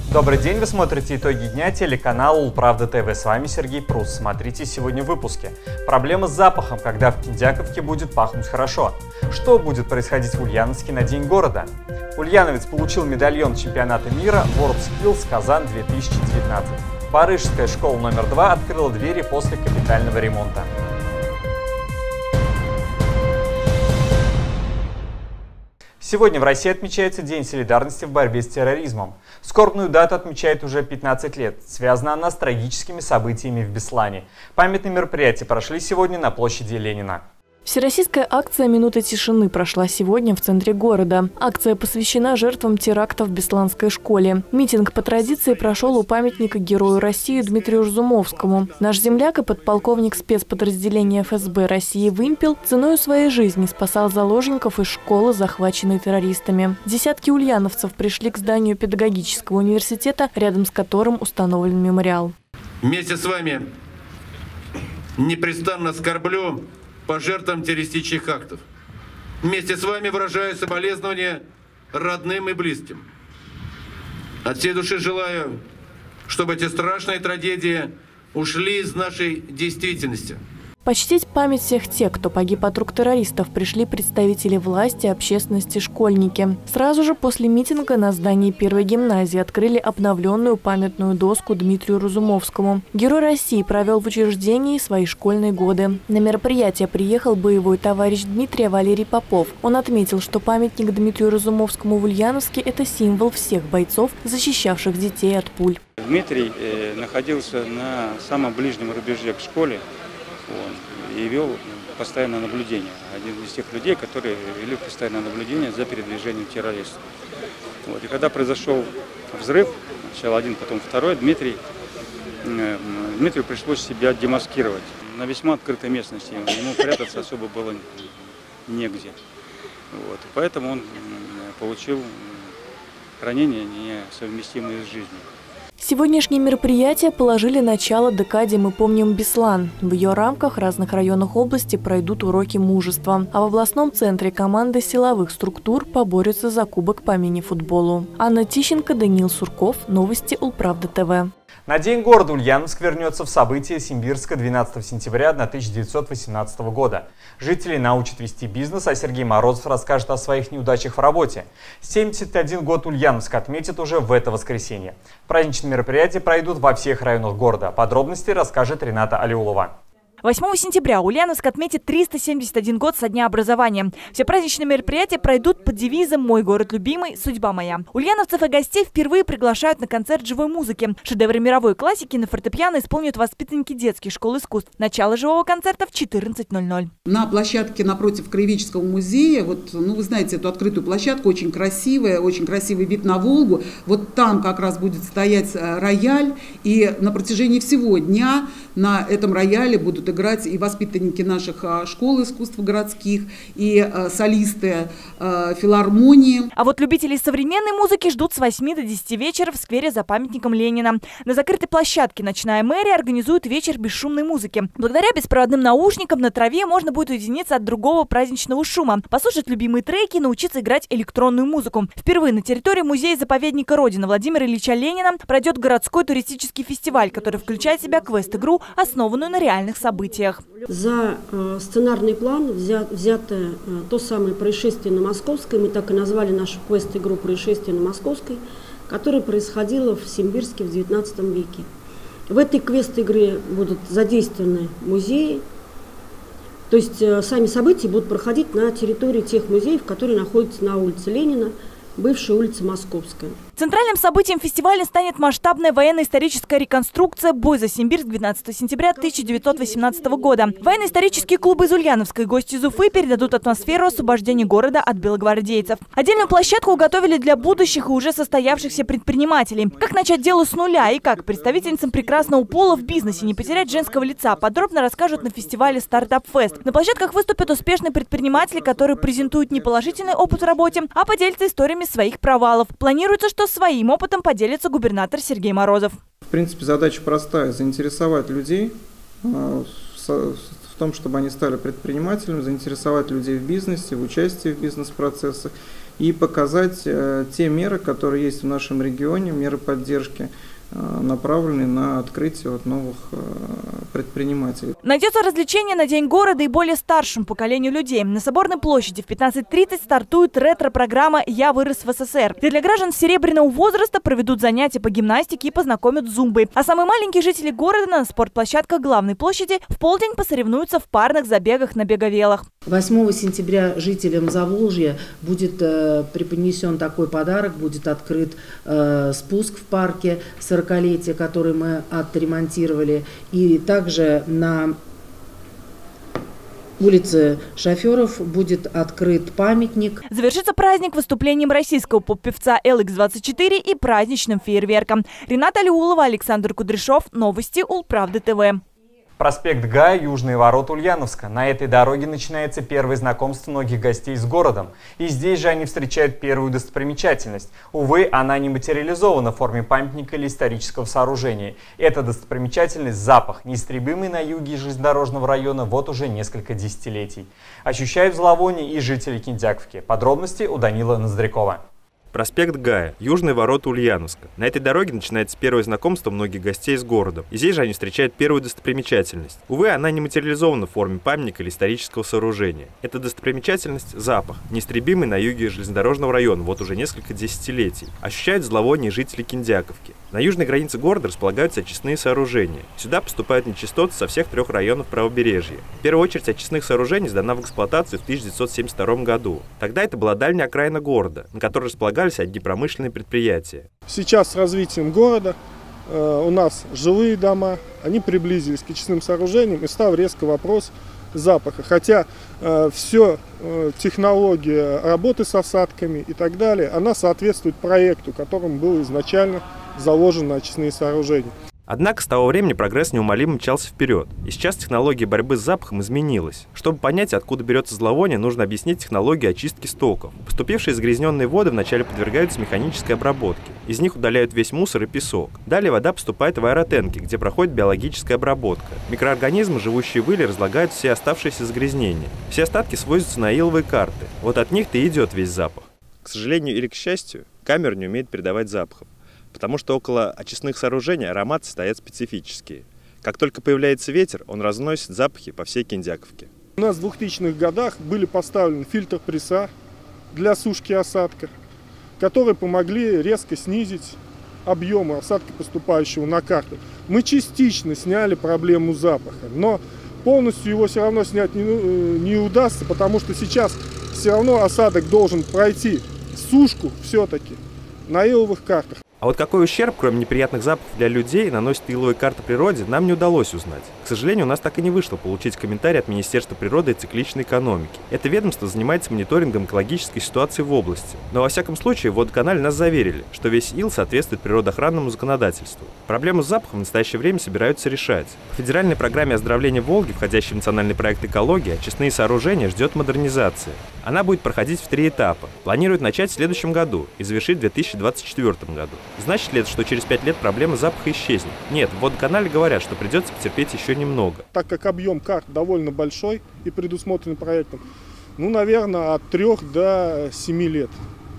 Добрый день, вы смотрите «Итоги дня», телеканал Улправда ТВ. С вами Сергей Прус. Смотрите сегодня в выпуске. Проблема с запахом, когда в Киндяковке будет пахнуть хорошо. Что будет происходить в Ульяновске на День города? Ульяновец получил медальон чемпионата мира WorldSkills Казан 2019. Парижская школа номер 2 открыла двери после капитального ремонта. Сегодня в России отмечается День солидарности в борьбе с терроризмом. Скорбную дату отмечает уже 15 лет. Связана она с трагическими событиями в Беслане. Памятные мероприятия прошли сегодня на площади Ленина. Всероссийская акция «Минута тишины» прошла сегодня в центре города. Акция посвящена жертвам терактов в Бесланской школе. Митинг по традиции прошел у памятника Герою России Дмитрию Разумовскому. Наш земляк и подполковник спецподразделения ФСБ России «Вымпел» ценой своей жизни спасал заложников из школы, захваченной террористами. Десятки ульяновцев пришли к зданию педагогического университета, рядом с которым установлен мемориал. Вместе с вами непрестанно скорблю по жертвам террористических актов. Вместе с вами выражаю соболезнования родным и близким. От всей души желаю, чтобы эти страшные трагедии ушли из нашей действительности. Почтить память всех тех, кто погиб от рук террористов, пришли представители власти, общественности, школьники. Сразу же после митинга на здании первой гимназии открыли обновленную памятную доску Дмитрию Разумовскому. Герой России провел в учреждении свои школьные годы. На мероприятие приехал боевой товарищ Дмитрия Валерий Попов. Он отметил, что памятник Дмитрию Разумовскому в Ульяновске – это символ всех бойцов, защищавших детей от пуль. Дмитрий находился на самом ближнем рубеже к школе. И вел постоянное наблюдение. Один из тех людей, которые вели постоянное наблюдение за передвижением террористов. И когда произошел взрыв, сначала один, потом второй, Дмитрию пришлось себя демаскировать. На весьма открытой местности ему прятаться особо было негде. Поэтому он получил ранения, несовместимые с жизнью. Сегодняшние мероприятия положили начало декаде «Мы помним Беслан». В ее рамках в разных районах области пройдут уроки мужества. А в областном центре команды силовых структур поборются за кубок по мини-футболу. Анна Тищенко, Даниил Сурков. Новости Улправда ТВ. На День города Ульяновск вернется в события Симбирска 12 сентября 1918 года. Жители научат вести бизнес, а Сергей Морозов расскажет о своих неудачах в работе. 71 год Ульяновск отметит уже в это воскресенье. Праздничные мероприятия пройдут во всех районах города. Подробности расскажет Рената Алиулова. 8 сентября Ульяновск отметит 371 год со дня образования. Все праздничные мероприятия пройдут под девизом «Мой город любимый, судьба моя». Ульяновцев и гостей впервые приглашают на концерт живой музыки. Шедевры мировой классики на фортепиано исполнят воспитанники детских школ искусств. Начало живого концерта в 14:00. На площадке напротив Краеведческого музея, вы знаете эту открытую площадку, очень красивый вид на Волгу. Там как раз будет стоять рояль, и на протяжении всего дня на этом рояле будут играть и воспитанники наших школ искусств городских, и солисты филармонии. А любителей современной музыки ждут с 8 до 10 вечера в сквере за памятником Ленина. На закрытой площадке «Ночная мэрия» организует вечер бесшумной музыки. Благодаря беспроводным наушникам на траве можно будет уединиться от другого праздничного шума, послушать любимые треки и научиться играть электронную музыку. Впервые на территории музея-заповедника Родина Владимира Ильича Ленина пройдет городской туристический фестиваль, который включает в себя квест-игру, основанную на реальных событиях. За сценарный план взято то самое происшествие на Московской, мы так и назвали нашу квест-игру «Происшествие на Московской», которое происходило в Симбирске в XIX веке. В этой квест-игре будут задействованы музеи, то есть сами события будут проходить на территории тех музеев, которые находятся на улице Ленина, бывшей улице Московская. Центральным событием фестиваля станет масштабная военно-историческая реконструкция «Бой за Симбирск» 12 сентября 1918 года. Военно-исторические клубы из Ульяновска и гости из Уфы передадут атмосферу освобождения города от белогвардейцев. Отдельную площадку уготовили для будущих и уже состоявшихся предпринимателей. Как начать дело с нуля и как представительницам прекрасного пола в бизнесе не потерять женского лица, подробно расскажут на фестивале «Стартап Фест». На площадках выступят успешные предприниматели, которые презентуют не положительный опыт в работе, а поделятся историями своих провалов. Планируется, что своим опытом поделится губернатор Сергей Морозов. В принципе, задача простая – заинтересовать людей в том, чтобы они стали предпринимателями, заинтересовать людей в бизнесе, в участии в бизнес-процессах и показать те меры, которые есть в нашем регионе, меры поддержки, направленные на открытие новых предпринимателей. Найдется развлечение на День города и более старшему поколению людей. На Соборной площади в 15:30 стартует ретро-программа «Я вырос в СССР», где для граждан серебряного возраста проведут занятия по гимнастике и познакомят с зумбой. А самые маленькие жители города на спортплощадках Главной площади в полдень посоревнуются в парных забегах на беговелах. 8 сентября жителям Заволжья будет преподнесен такой подарок, будет открыт спуск в парке 40-летия, который мы отремонтировали, и также на улице Шоферов будет открыт памятник. Завершится праздник выступлением российского поп-певца LX24 и праздничным фейерверком. Рената Алиулова, Александр Кудряшов. Новости Улправды ТВ. Проспект Гая, южные ворота Ульяновска. На этой дороге начинается первое знакомство многих гостей с городом. И здесь же они встречают первую достопримечательность. Увы, она не материализована в форме памятника или исторического сооружения. Эта достопримечательность – запах, неистребимый на юге железнодорожного района вот уже несколько десятилетий. Ощущают зловоние и жители Киндяковки. Подробности у Данила Ноздрякова. Проспект Гая, южные ворота Ульяновска. На этой дороге начинается первое знакомство многих гостей с городом. И здесь же они встречают первую достопримечательность. Увы, она не материализована в форме памятника или исторического сооружения. Эта достопримечательность – запах, неистребимый на юге железнодорожного района вот уже несколько десятилетий. Ощущают зловоние жители Киндяковки. На южной границе города располагаются очистные сооружения. Сюда поступают нечистоты со всех 3 районов правобережья. В первую очередь очистных сооружений сдана в эксплуатацию в 1972 году. Тогда это была дальняя окраина города, на которой располагались одни промышленные предприятия. Сейчас с развитием города у нас жилые дома, они приблизились к очистным сооружениям, и стал резко вопрос запаха. Хотя все технология работы с осадками и так далее, она соответствует проекту, которым было изначально заложено очистные сооружения. Однако с того времени прогресс неумолимо мчался вперед, и сейчас технология борьбы с запахом изменилась. Чтобы понять, откуда берется зловоние, нужно объяснить технологию очистки стоков. Поступившие загрязненные воды вначале подвергаются механической обработке. Из них удаляют весь мусор и песок. Далее вода поступает в аэротенки, где проходит биологическая обработка. Микроорганизмы, живущие в иле, разлагают все оставшиеся загрязнения. Все остатки свозятся на иловые карты. Вот от них-то и идет весь запах. К сожалению или к счастью, камера не умеет передавать запахом. Потому что около очистных сооружений ароматы стоят специфические. Как только появляется ветер, он разносит запахи по всей Киндяковке. У нас в 2000-х годах были поставлены фильтр-пресса для сушки осадка, которые помогли резко снизить объемы осадка, поступающего на карту. Мы частично сняли проблему запаха, но полностью его все равно снять не удастся, потому что сейчас все равно осадок должен пройти сушку все-таки на иловых картах. А вот какой ущерб, кроме неприятных запахов для людей, наносит иловые карты природе, нам не удалось узнать. К сожалению, у нас так и не вышло получить комментарий от Министерства природы и цикличной экономики. Это ведомство занимается мониторингом экологической ситуации в области. Но во всяком случае, в водоканале нас заверили, что весь ил соответствует природоохранному законодательству. Проблему с запахом в настоящее время собираются решать. По федеральной программе оздоровления Волги, входящей в национальный проект «Экология», очистные сооружения ждет модернизация. Она будет проходить в 3 этапа. Планируют начать в следующем году и завершить в 2024 году. Значит ли это, что через 5 лет проблема запаха исчезнет? Нет, в водоканале говорят, что придется потерпеть еще немного. Так как объем карт довольно большой и предусмотрен проектом, наверное, от 3 до 7 лет.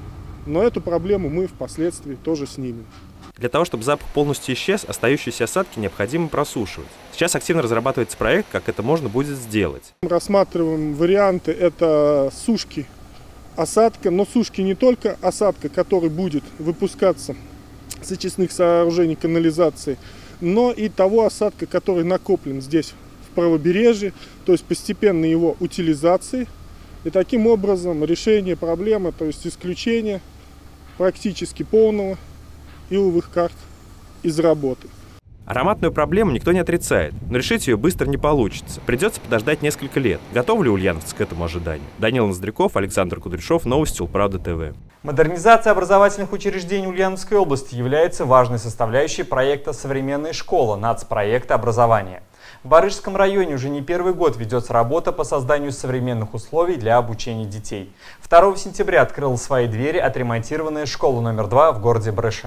Но эту проблему мы впоследствии тоже снимем. Для того, чтобы запах полностью исчез, остающиеся осадки необходимо просушивать. Сейчас активно разрабатывается проект, как это можно будет сделать. Мы рассматриваем варианты, это сушки осадка, но сушки не только осадка, который будет выпускаться с очистных сооружений канализации, но и того осадка, который накоплен здесь в правобережье, то есть постепенно его утилизации. И таким образом решение проблемы, то есть исключение практически полного иловых карт из работы. Ароматную проблему никто не отрицает, но решить ее быстро не получится. Придется подождать несколько лет. Готовы ли ульяновцы к этому ожиданию? Данил Ноздряков, Александр Кудряшов, новости Улправда ТВ. Модернизация образовательных учреждений Ульяновской области является важной составляющей проекта «Современная школа» нацпроекта образования. В Барышском районе уже не первый год ведется работа по созданию современных условий для обучения детей. 2 сентября открыла свои двери отремонтированная школа номер 2 в городе Барыше.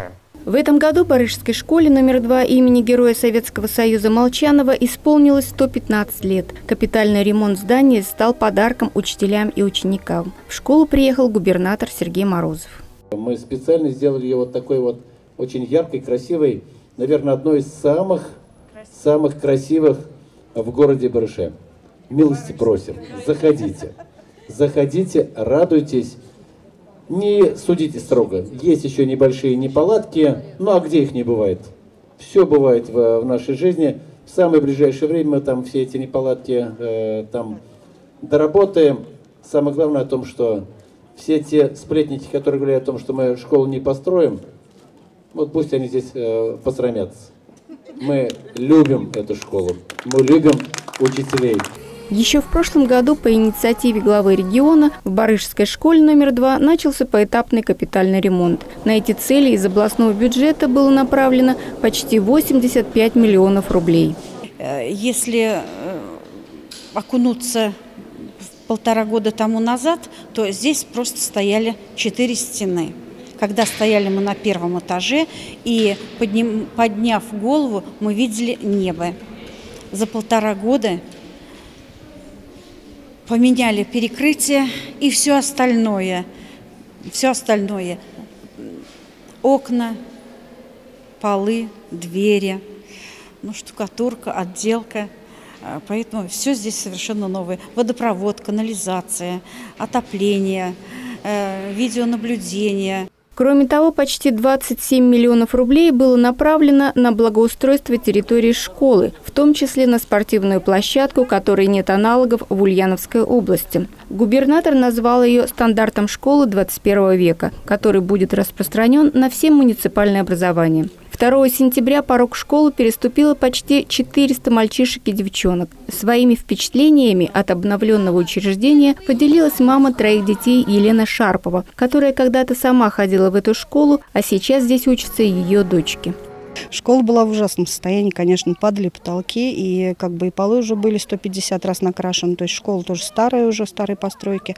В этом году Барышской школе номер 2 имени Героя Советского Союза Молчанова исполнилось 115 лет. Капитальный ремонт здания стал подарком учителям и ученикам. В школу приехал губернатор Сергей Морозов. Мы специально сделали ее вот такой вот очень яркой, красивой, наверное, одной из самых красивых в городе Барыше. Милости просим, заходите, радуйтесь. Не судите строго. Есть еще небольшие неполадки, ну а где их не бывает? Все бывает в нашей жизни. В самое ближайшее время мы там все эти неполадки там доработаем. Самое главное о том, что все те сплетники, которые говорят о том, что мы школу не построим, вот пусть они здесь посрамятся. Мы любим эту школу, мы любим учителей. Еще в прошлом году по инициативе главы региона в Барышской школе номер 2 начался поэтапный капитальный ремонт. На эти цели из областного бюджета было направлено почти 85 миллионов рублей. Если окунуться в 1,5 года тому назад, то здесь просто стояли 4 стены. Когда стояли мы на 1-м этаже и, подняв голову, мы видели небо. За 1,5 года поменяли перекрытие и все остальное. Окна, полы, двери, штукатурка, отделка. Поэтому все здесь совершенно новое. Водопровод, канализация, отопление, видеонаблюдение. Кроме того, почти 27 миллионов рублей было направлено на благоустройство территории школы, в том числе на спортивную площадку, которой нет аналогов в Ульяновской области. Губернатор назвал ее стандартом школы 21 века, который будет распространен на все муниципальные образования. 2 сентября порог школы переступило почти 400 мальчишек и девчонок. Своими впечатлениями от обновленного учреждения поделилась мама 3 детей Елена Шарпова, которая когда-то сама ходила в эту школу, а сейчас здесь учатся ее дочки. Школа была в ужасном состоянии, конечно, падали потолки, и и полы уже были 150 раз накрашены, то есть школа тоже старая уже, старой постройки.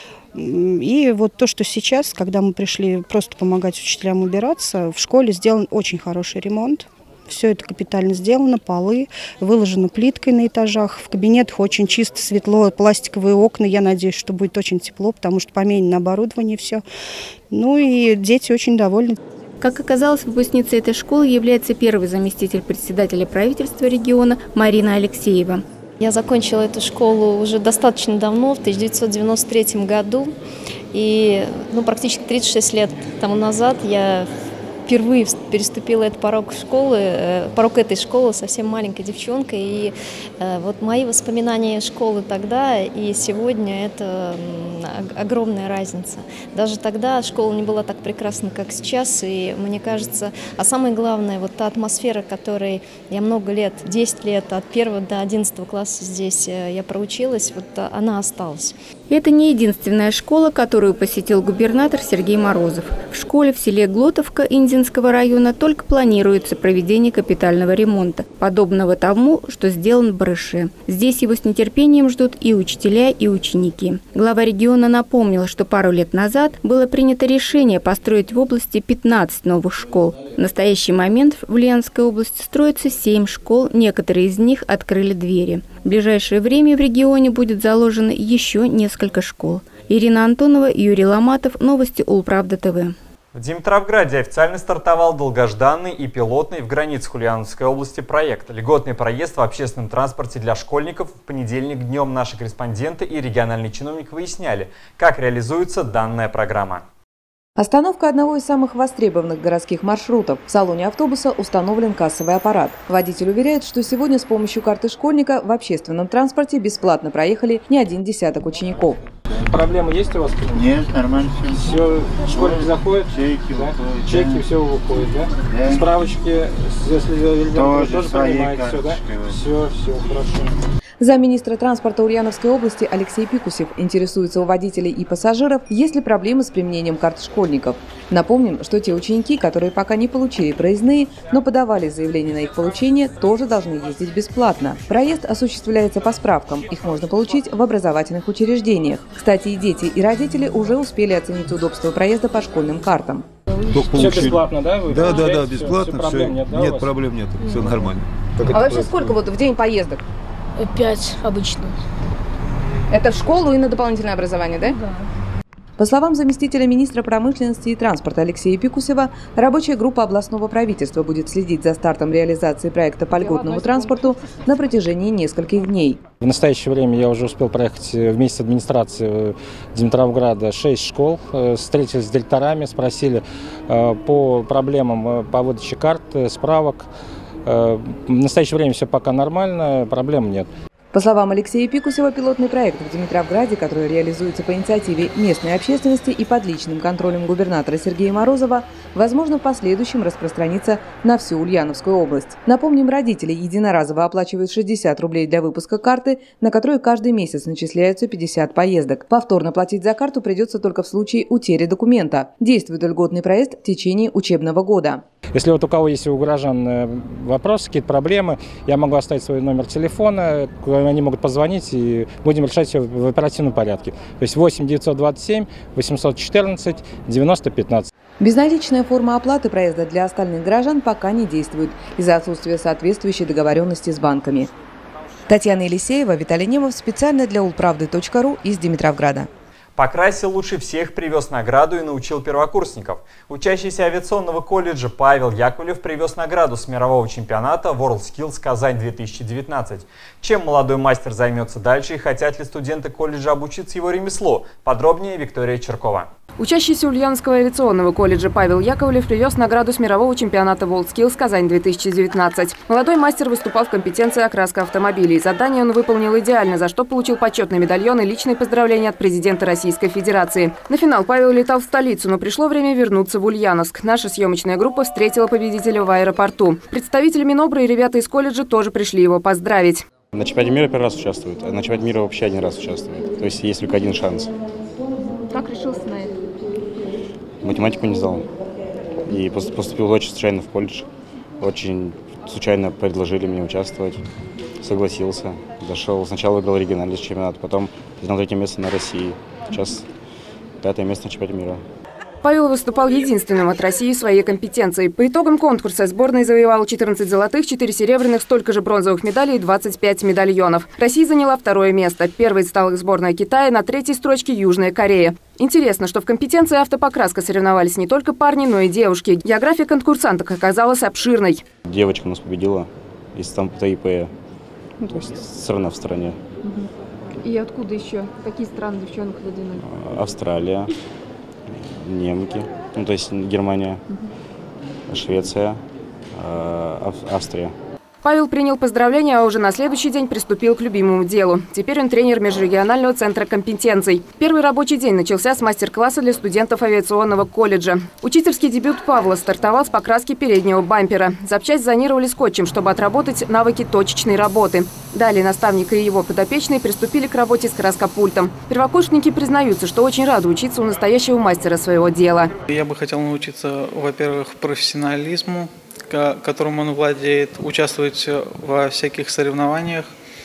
И вот то, что сейчас, когда мы пришли просто помогать учителям убираться, в школе сделан очень хороший ремонт. Все это капитально сделано, полы, выложено плиткой на этажах, в кабинетах очень чисто, светло, пластиковые окна, я надеюсь, что будет очень тепло, потому что поменено оборудование все. Ну и дети очень довольны. Как оказалось, выпускницей этой школы является первый заместитель председателя правительства региона Марина Алексеева. Я закончила эту школу уже достаточно давно, в 1993 году. И практически 36 лет тому назад я впервые переступила этот порог этой школы совсем маленькой девчонкой. И вот мои воспоминания школы тогда и сегодня – это огромная разница. Даже тогда школа не была так прекрасна, как сейчас. И мне кажется, а самое главное, вот та атмосфера, которой я много лет, 10 лет, от 1 до 11 класса здесь я проучилась, вот она осталась. Это не единственная школа, которую посетил губернатор Сергей Морозов. В школе в селе Глотовка Индзинского района только планируется проведение капитального ремонта, подобного тому, что сделан в Барыше. Здесь его с нетерпением ждут и учителя, и ученики. Глава региона напомнил, что пару лет назад было принято решение построить в области 15 новых школ. В настоящий момент в Ульяновской области строится 7 школ, некоторые из них открыли двери. В ближайшее время в регионе будет заложено еще несколько школ. Ирина Антонова, Юрий Ломатов. Новости Улправда ТВ. В Димитровграде официально стартовал долгожданный и пилотный в границах Ульяновской области проект «Льготный проезд в общественном транспорте для школьников». В понедельник днем наши корреспонденты и региональный чиновник выясняли, как реализуется данная программа. Остановка одного из самых востребованных городских маршрутов. В салоне автобуса установлен кассовый аппарат. Водитель уверяет, что сегодня с помощью карты школьника в общественном транспорте бесплатно проехали не один десяток учеников. Проблемы есть у вас? Нет, нормально все. Школьник заходит? Чеки, да? Чеки все выходит, да? Да. Справочки, если ребенок тоже принимает, все, да? Все, хорошо. Замминистра транспорта Ульяновской области Алексей Пикусев интересуется у водителей и пассажиров, есть ли проблемы с применением карт школьников. Напомним, что те ученики, которые пока не получили проездные, но подавали заявление на их получение, тоже должны ездить бесплатно. Проезд осуществляется по справкам, их можно получить в образовательных учреждениях. Кстати, и дети, и родители уже успели оценить удобство проезда по школьным картам. Все бесплатно, да? Вы да, бесплатно. Все проблем нет, да, нет проблем, нет, все нормально. А вообще сколько вот в день поездок? 5 обычно. Это в школу и на дополнительное образование, да? Да. По словам заместителя министра промышленности и транспорта Алексея Пикусева, рабочая группа областного правительства будет следить за стартом реализации проекта по льготному транспорту на протяжении нескольких дней. В настоящее время я уже успел проехать вместе с администрацией Димитровграда 6 школ, встретились с директорами, спросили по проблемам по выдаче карт, справок. В настоящее время все пока нормально, проблем нет. По словам Алексея Пикусева, пилотный проект в Димитровграде, который реализуется по инициативе местной общественности и под личным контролем губернатора Сергея Морозова, возможно, в последующем распространится на всю Ульяновскую область. Напомним, родители единоразово оплачивают 60 рублей для выпуска карты, на которую каждый месяц начисляются 50 поездок. Повторно платить за карту придется только в случае утери документа. Действует льготный проезд в течение учебного года. Если вот у кого есть у горожан вопросы, какие-то проблемы, я могу оставить свой номер телефона, они могут позвонить, и будем решать все в оперативном порядке. То есть 8 927 814 90 15. Безналичная форма оплаты проезда для остальных горожан пока не действует из-за отсутствия соответствующей договоренности с банками. Татьяна Елисеева, Виталий Немов, специально для ulpravdy.ru из Димитровграда. Покрасил лучше всех, привез награду и научил первокурсников. Учащийся авиационного колледжа Павел Яковлев привез награду с мирового чемпионата WorldSkills Казань-2019. Чем молодой мастер займется дальше и хотят ли студенты колледжа обучиться его ремеслу? Подробнее Виктория Черкова. Учащийся Ульяновского авиационного колледжа Павел Яковлев привез награду с мирового чемпионата WorldSkills Казань-2019. Молодой мастер выступал в компетенции окраска автомобилей. Задание он выполнил идеально, за что получил почетный медальон и личные поздравления от президента Российской Федерации. На финал Павел летал в столицу, но пришло время вернуться в Ульяновск. Наша съемочная группа встретила победителя в аэропорту. Представители Минобра и ребята из колледжа тоже пришли его поздравить. На чемпионате мира первый раз участвует, а на чемпионате мира вообще один раз участвует. То есть есть только один шанс. Как решился на это? Математику не сдал. И поступил очень случайно в колледж. Очень случайно предложили мне участвовать. Согласился. Дошел. Сначала выиграл региональный чемпионат, потом занял 3-е место на России. Сейчас 5-е место на чемпионате мира. Павел выступал единственным от России в своей компетенции. По итогам конкурса сборная завоевала 14 золотых, 4 серебряных, столько же бронзовых медалей и 25 медальонов. Россия заняла 2-е место. Первой стала сборная Китая, на 3-й строчке Южная Корея. Интересно, что в компетенции автопокраска соревновались не только парни, но и девушки. География конкурсанток оказалась обширной. Девочка у нас победила из Тайпэя. Ну, то есть страна в стране. И откуда еще? Какие страны девчонок выдвинули? Австралия. Немки, ну то есть Германия, Швеция, Австрия. Павел принял поздравления, а уже на следующий день приступил к любимому делу. Теперь он тренер межрегионального центра компетенций. Первый рабочий день начался с мастер-класса для студентов авиационного колледжа. Учительский дебют Павла стартовал с покраски переднего бампера. Запчасть зонировали скотчем, чтобы отработать навыки точечной работы. Далее наставник и его подопечные приступили к работе с краскопультом. Первокурсники признаются, что очень рады учиться у настоящего мастера своего дела. Я бы хотел научиться, во-первых, профессионализму, которым он владеет, участвовать во всяких соревнованиях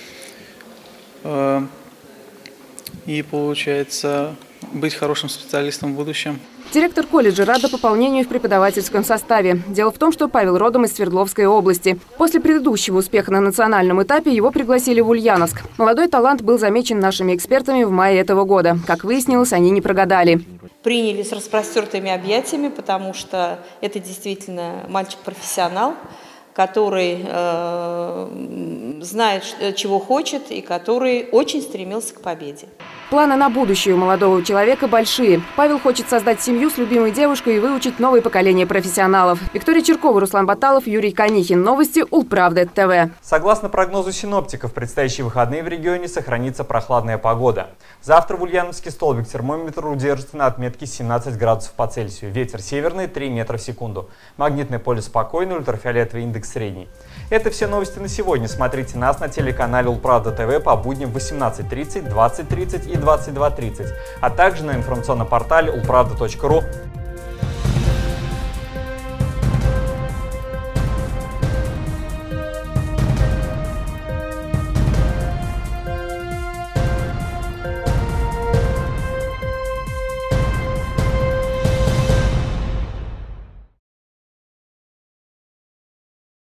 и, получается, быть хорошим специалистом в будущем. Директор колледжа рада пополнению в преподавательском составе. Дело в том, что Павел родом из Свердловской области. После предыдущего успеха на национальном этапе его пригласили в Ульяновск. Молодой талант был замечен нашими экспертами в мае этого года. Как выяснилось, они не прогадали. Приняли с распростертыми объятиями, потому что это действительно мальчик-профессионал, который знает, чего хочет и который очень стремился к победе. Планы на будущее у молодого человека большие. Павел хочет создать семью с любимой девушкой и выучить новое поколение профессионалов. Виктория Черкова, Руслан Баталов, Юрий Конихин. Новости Улправда ТВ. Согласно прогнозу синоптиков, в предстоящие выходные в регионе сохранится прохладная погода. Завтра в Ульяновске столбик термометра удержится на отметке 17 градусов по Цельсию. Ветер северный 3 метра в секунду. Магнитное поле спокойное, ультрафиолетовый индекс средний. Это все новости на сегодня. Смотрите нас на телеканале Улправда ТВ по будням в 18:30, 20:30 и 22:30, а также на информационном портале ulpravda.ru.